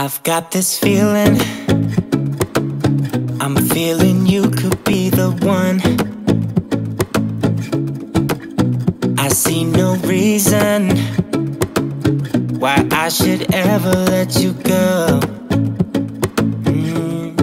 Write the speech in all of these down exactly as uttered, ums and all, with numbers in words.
I've got this feeling, I'm feeling you could be the one. I see no reason why I should ever let you go. mm.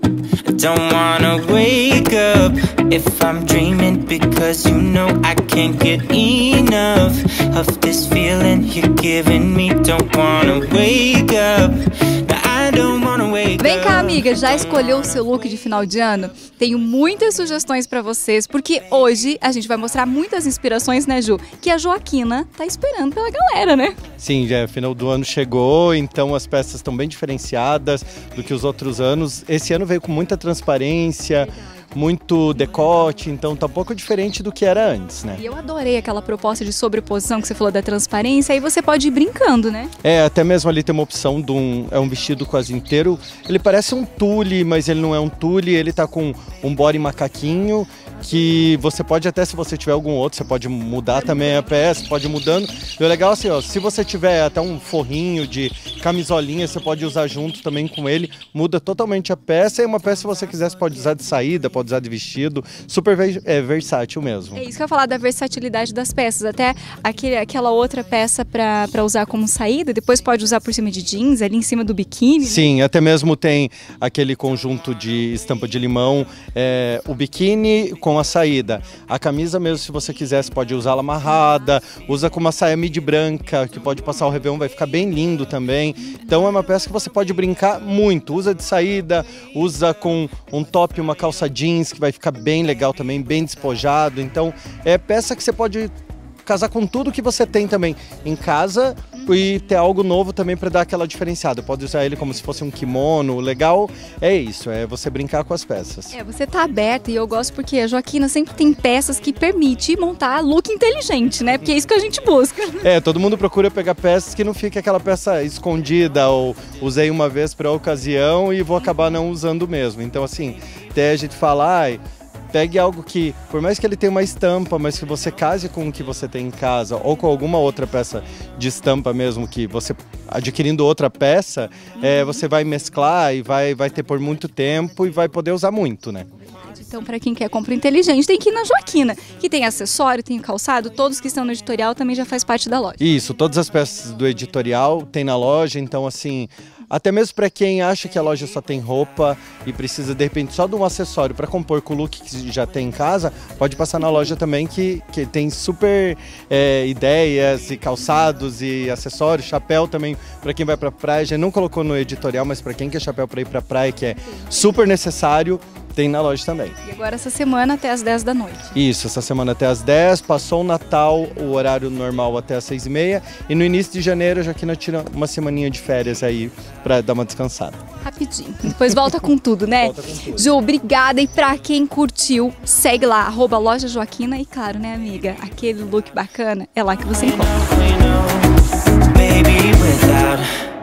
I don't wanna wake up if I'm dreaming, because you know I can't get enough of this feeling you're giving me. Don't wanna wake up. No, I don't wanna wake up. Vem cá, amiga, já escolheu o seu look de final de ano? Tenho muitas sugestões pra vocês, porque hoje a gente vai mostrar muitas inspirações, né, Ju? Que a Joaquina tá esperando pela galera, né? Sim, já final do ano chegou, então as peças estão bem diferenciadas do que os outros anos. Esse ano veio com muita transparência, muito decote, então tá um pouco diferente do que era antes, né? E eu adorei aquela proposta de sobreposição que você falou da transparência, aí você pode ir brincando, né? É, até mesmo ali tem uma opção de um, é um vestido quase inteiro, ele parece um tule, mas ele não é um tule, ele tá com um body macaquinho, que você pode até, se você tiver algum outro, você pode mudar também a peça, pode ir mudando. E o legal assim, ó, se você tiver até um forrinho de camisolinha, você pode usar junto também com ele, muda totalmente a peça, e uma peça, se você quiser, você pode usar de saída, pode usar de vestido, super é, versátil mesmo. É isso que eu ia falar da versatilidade das peças, até aquele, aquela outra peça para usar como saída, depois pode usar por cima de jeans, ali em cima do biquíni. Sim, né? Até mesmo tem aquele conjunto de estampa de limão, é, o biquíni com a saída. A camisa mesmo, se você quiser, você pode usá-la amarrada, usa com uma saia midi branca, que pode passar o réveillon, vai ficar bem lindo também. Então é uma peça que você pode brincar muito, usa de saída, usa com um top e uma calça jeans, que vai ficar bem legal também, bem despojado. Então é peça que você pode casar com tudo que você tem também em casa e ter algo novo também para dar aquela diferenciada. Pode usar ele como se fosse um kimono. O legal é isso, é você brincar com as peças. É, você tá aberta, e eu gosto porque a Joaquina sempre tem peças que permite montar look inteligente, né? Porque é isso que a gente busca. É, todo mundo procura pegar peças que não fique aquela peça escondida ou usei uma vez para a ocasião e vou acabar não usando mesmo. Então assim, até a gente fala, ai, pegue algo que, por mais que ele tenha uma estampa, mas que você case com o que você tem em casa ou com alguma outra peça de estampa mesmo, que você, adquirindo outra peça, uhum. é, você vai mesclar e vai, vai ter por muito tempo e vai poder usar muito, né? Então, para quem quer compra inteligente, tem que ir na Joaquina, que tem acessório, tem calçado, todos que estão no editorial também já faz parte da loja. Isso, todas as peças do editorial tem na loja, então assim, até mesmo para quem acha que a loja só tem roupa e precisa de repente só de um acessório para compor com o look que já tem em casa, pode passar na loja também, que, que tem super é, ideias e calçados e acessórios, chapéu também para quem vai para praia. A gente não colocou no editorial, mas para quem quer chapéu para ir para praia, que é super necessário, tem na loja também. E agora essa semana até as dez da noite. Isso, essa semana até as dez, passou o Natal, o horário normal até as seis e meia, e no início de janeiro a Joaquina tira uma semaninha de férias aí pra dar uma descansada. Rapidinho, depois volta com tudo, né? Volta com tudo. Ju, obrigada, e pra quem curtiu, segue lá, arroba Loja Joaquina, e claro, né, amiga, aquele look bacana, é lá que você encontra.